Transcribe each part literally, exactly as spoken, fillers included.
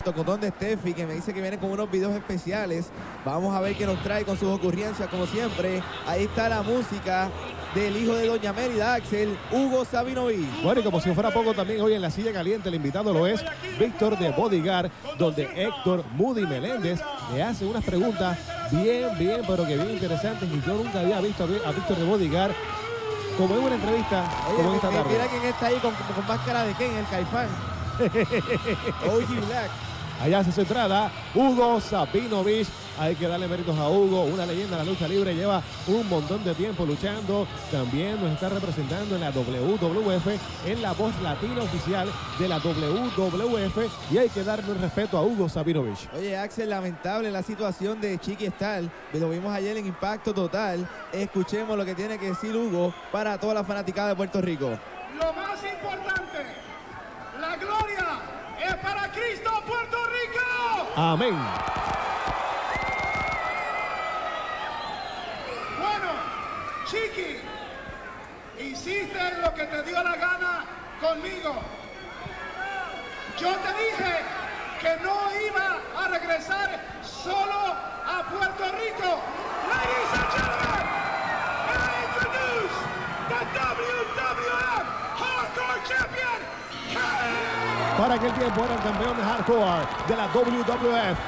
Tocotón de Steffi, que me dice que viene con unos videos especiales. Vamos a ver qué nos trae con sus ocurrencias, como siempre. Ahí está la música del hijo de Doña Mérida, Axel, Hugo Sabinovich. Bueno, y como si fuera poco, también hoy en la silla caliente el invitado lo es Víctor de Bodyguard, donde Héctor Moody Meléndez le hace unas preguntas bien, bien, pero que bien interesantes, y yo nunca había visto a Víctor de Bodyguard como en una entrevista. Oye, como en esta tarde. Mira quién está ahí con, con máscara de Ken, el Caifán. O G Black. Allá hace su entrada Hugo Sabinovich. Hay que darle méritos a Hugo, una leyenda de la lucha libre, lleva un montón de tiempo luchando. También nos está representando en la W W F, en la voz latina oficial de la W W F, y hay que darle un respeto a Hugo Sabinovich. Oye, Axel, lamentable la situación de Chiqui Star, lo vimos ayer en Impacto Total. Escuchemos lo que tiene que decir Hugo para toda la fanaticada de Puerto Rico. Lo más importante, la gloria es para Cristo, Puerto Rico. Amén. Bueno, Chiqui, hiciste lo que te dio la gana conmigo. Yo te dije que no iba a regresar solo a Puerto Rico. Ladies and gentlemen, I introduce the W W F Hardcore Champion, Kane. Para aquel tiempo era el campeón de hardcore de la W W F,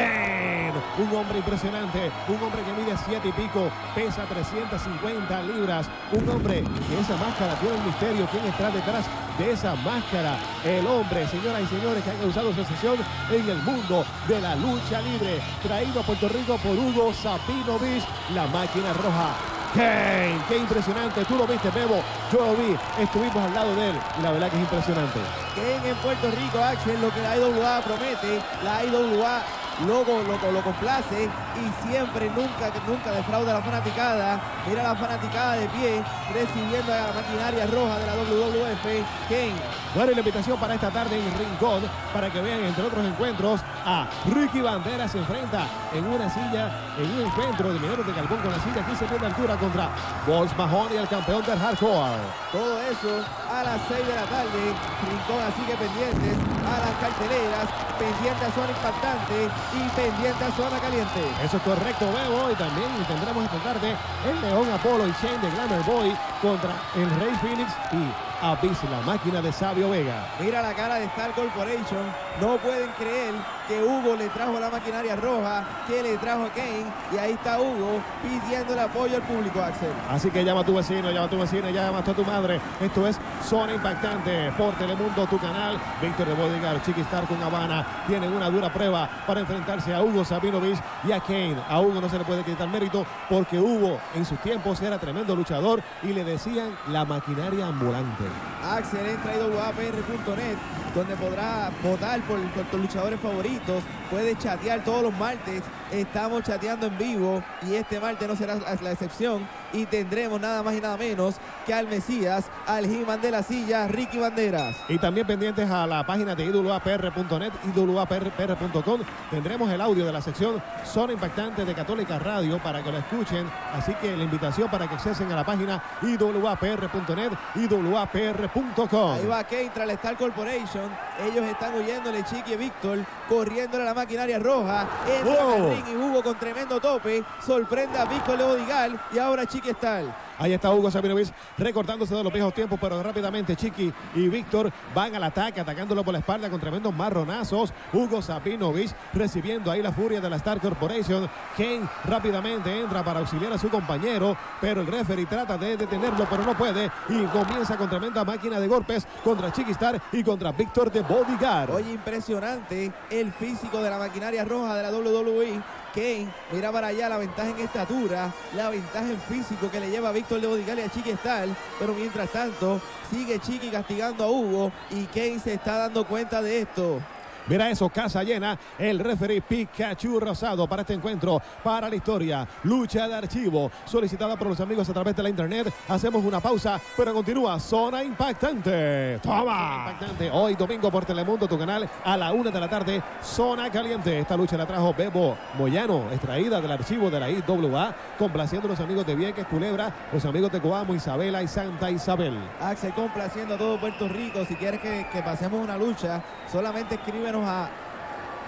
Kane, un hombre impresionante, un hombre que mide siete y pico, pesa trescientas cincuenta libras, un hombre que esa máscara tiene un misterio. ¿Quién está detrás de esa máscara? El hombre, señoras y señores, que ha causado sensación en el mundo de la lucha libre, traído a Puerto Rico por Hugo Sabinovich, la máquina roja. Kane, qué impresionante, tú lo viste, Bebo, yo lo vi, estuvimos al lado de él y la verdad que es impresionante. Kane en Puerto Rico, Axel, lo que la I W A promete, la I W A Loco, loco, lo complace y siempre, nunca, nunca defrauda a la fanaticada. Mira la fanaticada de pie, recibiendo a la maquinaria roja de la W W F, Kane. Bueno, y la invitación para esta tarde en Rincón, para que vean, entre otros encuentros, a Ricky Banderas se enfrenta en una silla, en un encuentro de Mineros de Carbón con la silla quince pies de altura contra Bols Mahoney, el campeón del hardcore. Todo eso a las seis de la tarde, Rincón, así que pendientes a las carteleras, pendiente a zona impactante y pendiente a zona caliente. Eso es correcto, Bebo, y también tendremos esta tarde el León Apolo y Shane de Glamour Boy contra el Rey Phoenix y Abyss, la máquina de Sabio Vega. Mira la cara de Star Corporation, no pueden creer que Hugo le trajo la maquinaria roja, que le trajo a Kane, y ahí está Hugo pidiendo el apoyo al público, Axel. Así que llama a tu vecino, llama a tu vecina, llama a tu madre. Esto es Zona Impactante por Telemundo, tu canal. Víctor de Bodyguard, Chiqui Star con Habana tienen una dura prueba para enfrentarse a Hugo Sabinovich y a Kane. A Hugo no se le puede quitar mérito porque Hugo en sus tiempos era tremendo luchador y le decían la maquinaria ambulante. Axel entra a I W A P R punto net, donde podrá votar por, por tus luchadores favoritos. Puedes chatear todos los martes. Estamos chateando en vivo y este martes no será la excepción. Y tendremos nada más y nada menos que al Mesías, al He-Man de la silla, Ricky Banderas. Y también pendientes a la página de I W A P R punto net, I W A P R punto com. Tendremos el audio de la sección Zona Impactante de Católica Radio para que lo escuchen. Así que la invitación para que accesen a la página I W A P R punto net, I W A P R punto com. Ahí va Kane tras la Star Corporation. Ellos están huyéndole, Chiqui y Víctor, corriéndole a la maquinaria roja. Entra oh. al ring y Hugo con tremendo tope. Sorprende a Víctor de Bodyguard y ahora Chiqui está. Ahí está Hugo Sabinovich recortándose de los viejos tiempos, pero rápidamente Chiqui y Víctor van al ataque, atacándolo por la espalda con tremendos marronazos. Hugo Sabinovich recibiendo ahí la furia de la Star Corporation. Kane rápidamente entra para auxiliar a su compañero, pero el referee trata de detenerlo, pero no puede, y comienza con tremenda máquina de golpes contra Chiqui Star y contra Víctor de Bodyguard. Oye, impresionante el físico de la maquinaria roja de la W W E. Kane mira para allá, la ventaja en estatura, la ventaja en físico que le lleva a Víctor de Bodyguard y a Chiqui Star, pero mientras tanto sigue Chiqui castigando a Hugo y Kane se está dando cuenta de esto. Mira eso, casa llena, el referee Pikachu Rosado para este encuentro, para la historia, lucha de archivo, solicitada por los amigos a través de la internet. Hacemos una pausa, pero continúa Zona Impactante. ¡Toma! Impactante, hoy domingo por Telemundo, tu canal, a la una de la tarde, Zona Caliente. Esta lucha la trajo Bebo Moyano, extraída del archivo de la I W A, complaciendo a los amigos de Vieques, Culebra, los amigos de Coamo, Isabela y Santa Isabel. Axel complaciendo a todo Puerto Rico. Si quieres que, que pasemos una lucha, solamente escribe a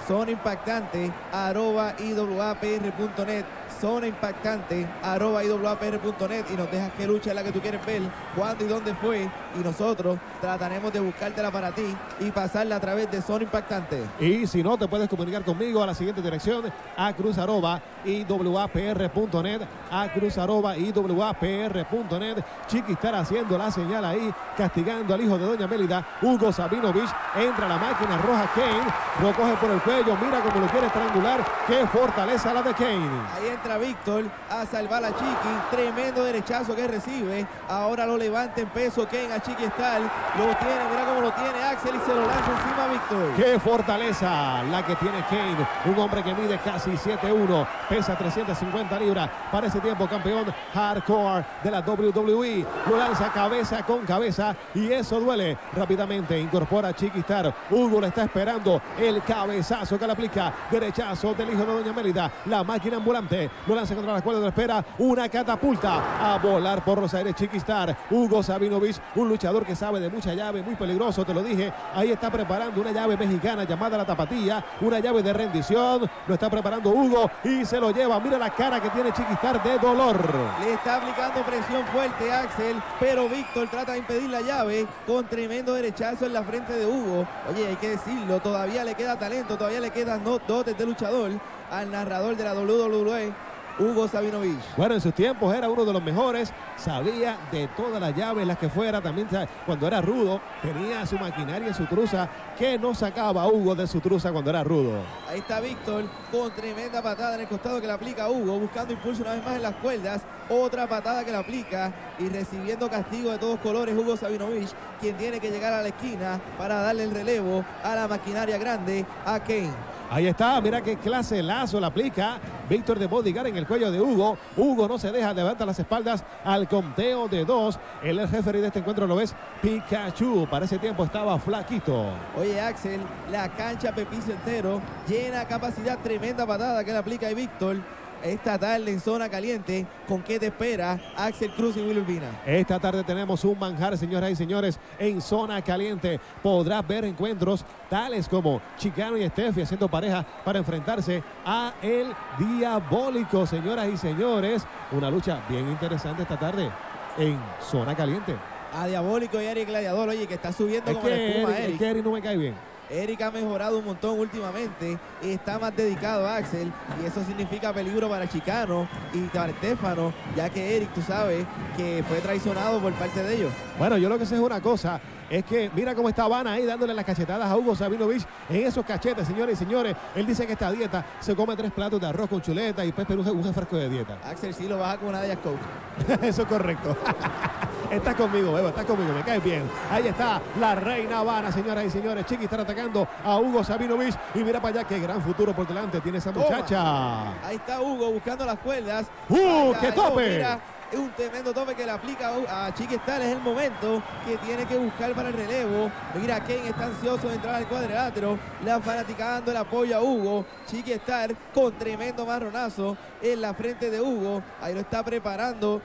Zona Impactante, arroba I W A P R punto net. Zona Impactante, arroba I W A P R punto net, y nos dejas qué lucha es la que tú quieres ver, cuándo y dónde fue, y nosotros trataremos de buscártela para ti y pasarla a través de Zona Impactante. Y si no, te puedes comunicar conmigo a la siguiente dirección: a cruz arroba I W A P R punto net, a cruz arroba I W A P R punto net. Chiqui estará haciendo la señal ahí, castigando al hijo de doña Mélida, Hugo Sabinovich. Entra la máquina roja, Kane lo coge por el cuello, mira cómo lo quiere estrangular. Qué fortaleza la de Kane. Ahí entra Víctor a salvar a Chiqui, tremendo derechazo que recibe, ahora lo levanta en peso Kane a Chiqui Star, lo tiene, mira cómo lo tiene Axel y se lo lanza encima a Víctor. Qué fortaleza la que tiene Kane, un hombre que mide casi siete uno, pesa trescientas cincuenta libras, para ese tiempo campeón hardcore de la W W E, lo lanza cabeza con cabeza y eso duele. Rápidamente incorpora a Chiqui Star, Hugo le está esperando el cabezazo que le aplica, derechazo del hijo de doña Mélida, la máquina ambulante, lo lanza contra la cuerda de espera, una catapulta a volar por los aires. Chiqui Star, Hugo Sabinovich, un luchador que sabe de mucha llave, muy peligroso, te lo dije, ahí está preparando una llave mexicana llamada la tapatía, una llave de rendición, lo está preparando Hugo y se lo lleva, mira la cara que tiene Chiqui Star de dolor. Le está aplicando presión fuerte Axel, pero Víctor trata de impedir la llave con tremendo derechazo en la frente de Hugo. Oye, hay que decirlo, todavía le queda talento, todavía le quedan no, dotes de luchador al narrador de la W W E, Hugo Sabinovich. Bueno, en sus tiempos era uno de los mejores, sabía de todas las llaves, las que fuera, también cuando era rudo, tenía su maquinaria en su truza, que no sacaba Hugo de su truza cuando era rudo. Ahí está Víctor con tremenda patada en el costado que le aplica Hugo, buscando impulso una vez más en las cuerdas, otra patada que le aplica y recibiendo castigo de todos colores Hugo Sabinovich, quien tiene que llegar a la esquina para darle el relevo a la maquinaria grande, a Kane. Ahí está, mira qué clase de lazo le aplica Víctor de Bodyguard en el cuello de Hugo. Hugo no se deja, levanta las espaldas al conteo de dos. El jefe de este encuentro lo es Pikachu. Para ese tiempo estaba flaquito. Oye, Axel, la cancha Pepicio entero, llena capacidad, tremenda patada que le aplica a Víctor. Esta tarde en Zona Caliente, ¿con qué te espera Axel Cruz y Will Urbina? Esta tarde tenemos un manjar, señoras y señores, en Zona Caliente. Podrás ver encuentros tales como Chicano y Steffi haciendo pareja para enfrentarse a El Diabólico, señoras y señores. Una lucha bien interesante esta tarde en Zona Caliente. A Diabólico y Eric Gladiador, oye, que está subiendo es como que la espuma, Eric, Eric. Es que Eric no me cae bien. Eric ha mejorado un montón últimamente, está más dedicado a Axel y eso significa peligro para Chicano y para Estefano, ya que Eric, tú sabes, que fue traicionado por parte de ellos. Bueno, yo lo que sé es una cosa, es que mira cómo está Vanna ahí dándole las cachetadas a Hugo Sabinovich en esos cachetes, señores y señores. Él dice que esta dieta se come tres platos de arroz con chuleta y Pepe un refresco de dieta. Axel sí lo baja con una Diet Coke. Eso es correcto. Estás conmigo, Bebo, estás conmigo, me caes bien. Ahí está la reina Vanna, señoras y señores. Chiqui está atacando a Hugo Sabinovich y mira para allá qué gran futuro por delante tiene esa muchacha. Toma. Ahí está Hugo buscando las cuerdas. ¡Uh, Vaya, qué tope! Mira, es un tremendo tope que le aplica a Chiqui Star. Es el momento que tiene que buscar para el relevo. Mira, Kane está ansioso de entrar al cuadrilátero. La fanática dando el apoyo a Hugo. Chiqui Star con tremendo marronazo en la frente de Hugo. Ahí lo está preparando.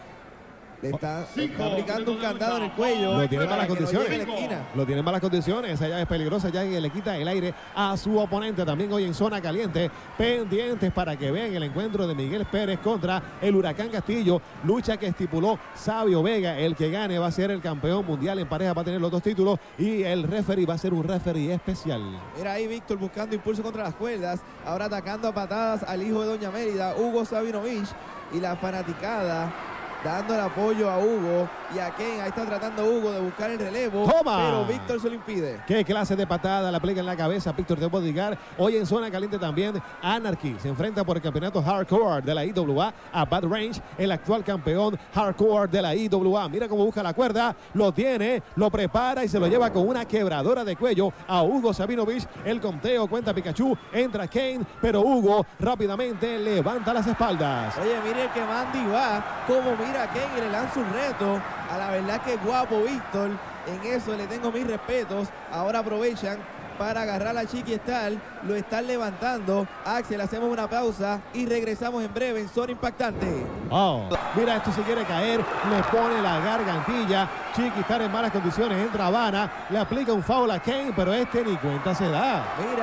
Le está, le está aplicando un candado en el cuello. Lo tiene en malas para que no condiciones. llegue a la esquina. Lo tiene en malas condiciones. Esa llave es peligrosa, ya que le quita el aire a su oponente. También hoy en Zona Caliente, pendientes para que vean el encuentro de Miguel Pérez contra el Huracán Castillo. Lucha que estipuló Sabio Vega. El que gane va a ser el campeón mundial en pareja, va a tener los dos títulos. Y el referee va a ser un referee especial. Era ahí Víctor buscando impulso contra las cuerdas. Ahora atacando a patadas al hijo de doña Mérida, Hugo Sabinovich. Y la fanaticada dando el apoyo a Hugo y a Kane. Ahí está tratando Hugo de buscar el relevo. ¡Toma! Pero Víctor se lo impide. Qué clase de patada le aplica en la cabeza a Víctor de Bodyguard. Hoy en Zona Caliente también Anarchy se enfrenta por el campeonato hardcore de la I W A a Bad Range, el actual campeón hardcore de la I W A. Mira cómo busca la cuerda, lo tiene, lo prepara y se lo lleva con una quebradora de cuello a Hugo Sabinovich. El conteo cuenta Pikachu, entra Kane, pero Hugo rápidamente levanta las espaldas. Oye, mire el que Mandy va, como mira a Kane y le lanza un reto. A la verdad que guapo Víctor, en eso le tengo mis respetos. Ahora aprovechan para agarrar a Chiqui Star, lo están levantando. Axel, hacemos una pausa y regresamos en breve en Zona Impactante. Oh, mira, esto se quiere caer, le pone la gargantilla. Chiqui Star en malas condiciones, entra Vanna, le aplica un foul a Kane, pero este ni cuenta se da. Mira,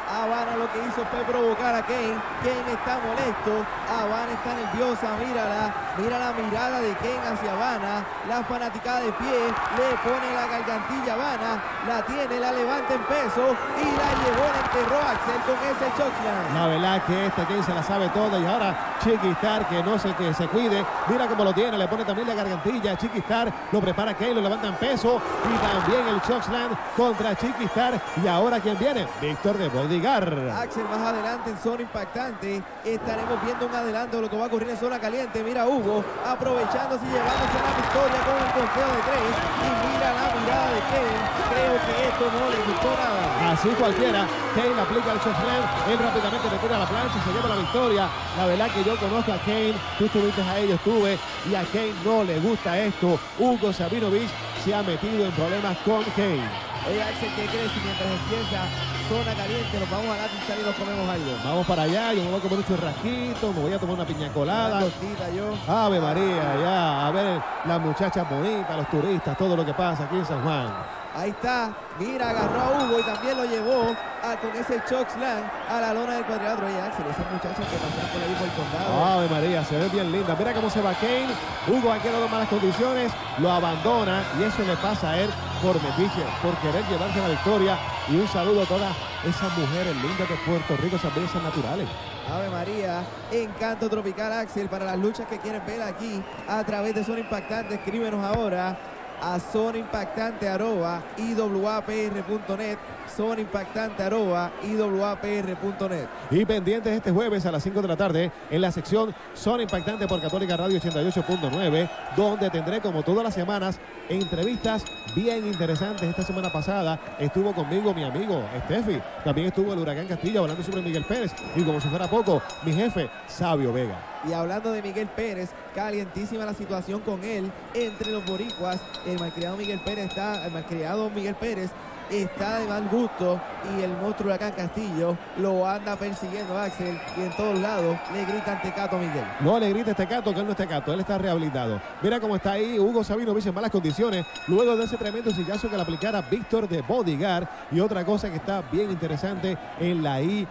Habana lo que hizo fue provocar a Kane. Kane está molesto. Habana está nerviosa. Mírala. Mira la mirada de Kane hacia Habana. La fanaticada de pie. Le pone la gargantilla a Habana. La tiene, la levanta en peso. Y la llevó, la enterró Axel con ese chokeslam. La verdad que este Kane se la sabe toda. Y ahora Chiquistar, que no sé que se cuide. Mira cómo lo tiene. Le pone también la gargantilla. Chiquistar lo prepara Kane. Lo levanta en peso. Y también el chokeslam contra Chiquistar. Y ahora ¿quién viene? Víctor de Bodyguard. Axel más adelante en zona impactante. Estaremos viendo un adelanto de lo que va a ocurrir en zona caliente. Mira Hugo aprovechándose y llevándose la victoria con el conteo de tres. Y mira la mirada de Kane. Creo que esto no le gustó nada. Así cualquiera. Kane aplica el chokeslam. Él rápidamente retira la plancha y se lleva la victoria. La verdad que yo conozco a Kane. Tú estuviste a ellos, estuve. Y a Kane no le gusta esto. Hugo Sabinovich se ha metido en problemas con Kane. Oye, Axel, ¿qué crees? Y mientras empieza zona caliente, nos vamos a dar un y nos comemos algo. Vamos para allá, yo me voy a comer un churrasquito, me voy a tomar una piña colada. Una tortita, yo. Ave María, ya, a ver las muchachas bonitas, los turistas, todo lo que pasa aquí en San Juan. Ahí está, mira, agarró a Hugo y también lo llevó a, con ese chokeslam a la lona del cuadrilátero. Oye, Axel, esas muchachas que pasan por ahí por el condado. Ave María, se ve bien linda. Mira cómo se va Kane. Hugo ha quedado en malas condiciones, lo abandona y eso le pasa a él por metiche, por querer llevarse la victoria. Y un saludo a todas esas mujeres lindas de Puerto Rico, esas bellezas naturales. Ave María, Encanto Tropical, Axel, para las luchas que quieres ver aquí a través de Zona Impactante, escríbenos ahora a zona impactante arroba i w a p r punto net, zona impactante arroba i w a p r punto net. Y pendientes este jueves a las cinco de la tarde en la sección Zona Impactante por Católica Radio ochenta y ocho punto nueve, donde tendré, como todas las semanas, entrevistas bien interesantes. Esta semana pasada estuvo conmigo mi amigo Steffi, también estuvo el Huracán Castillo hablando sobre Miguel Pérez, y como si fuera poco, mi jefe Sabio Vega. Y hablando de Miguel Pérez, calientísima la situación con él entre los boricuas. El malcriado Miguel Pérez está, el malcriado Miguel Pérez está de mal gusto y el monstruo Huracán Castillo lo anda persiguiendo a Axel y en todos lados le gritan Tecato a Miguel. No le grita Tecato, que él no es Tecato, él está rehabilitado. Mira cómo está ahí Hugo Sabinovich en malas condiciones luego de ese tremendo sillazo que le aplicara Víctor de Bodyguard. Y otra cosa que está bien interesante en la I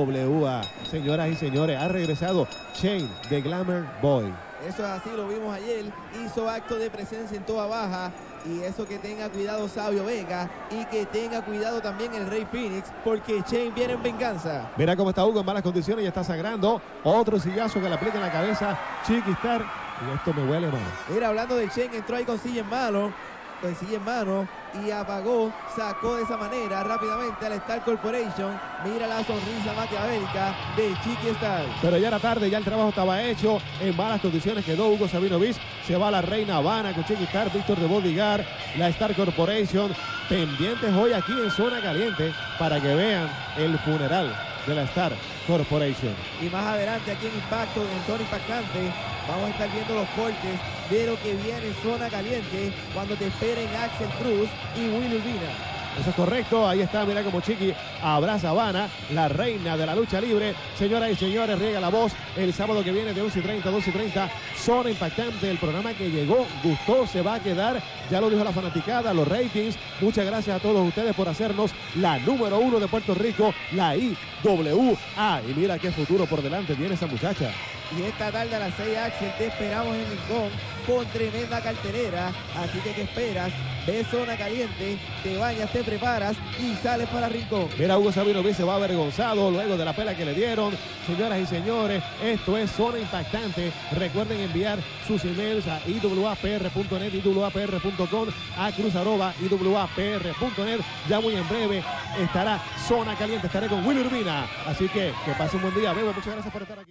W A. Señoras y señores, ha regresado Shane de Glamour Boy. Eso es así, lo vimos ayer, hizo acto de presencia en toda baja. Y eso, que tenga cuidado Sabio Vega y que tenga cuidado también el Rey Fénix, porque Shane viene en venganza. Mira cómo está Hugo en malas condiciones y está sangrando. Otro sillazo que le aplica en la cabeza Chiquistar. Y esto me huele mal. Mira, hablando de Shane, entró ahí con silla en mano, con silla en mano y apagó, sacó de esa manera rápidamente al Star Corporation. Mira la sonrisa maquiavélica de Chiquistar. Pero ya era tarde, ya el trabajo estaba hecho. En malas condiciones quedó Hugo Sabinovich. Se va la Reina Habana con Chiquistar, Víctor de Bodyguard, la Star Corporation. Pendientes hoy aquí en Zona Caliente para que vean el funeral de la Star Corporation. Y más adelante aquí en Impacto, en Zona Impactante, vamos a estar viendo los cortes de lo que viene en Zona Caliente cuando te esperen Axel Cruz y Will Urbina. Eso es correcto, ahí está, mira como Chiqui abraza a Habana, la reina de la lucha libre. Señoras y señores, riega la voz el sábado que viene de once y treinta a doce y treinta. Zona Impactante, el programa que llegó, gustó, se va a quedar. Ya lo dijo la fanaticada, los ratings. Muchas gracias a todos ustedes por hacernos la número uno de Puerto Rico, la I W A. Y mira qué futuro por delante tiene esa muchacha. Y esta tarde a las seis, Axel, te esperamos en Rincón con tremenda cartelera. Así que, ¿qué esperas? Ve Zona Caliente, te bañas, te preparas y sales para Rincón. Mira, Hugo Sabinovich se va avergonzado luego de la pela que le dieron. Señoras y señores, esto es Zona Impactante. Recuerden enviar sus emails a i w a p r punto net, i w a p r punto com, a cruz arroba i w a p r punto net. Ya muy en breve estará Zona Caliente. Estaré con Will Urbina. Así que que pase un buen día. Bebo, muchas gracias por estar aquí.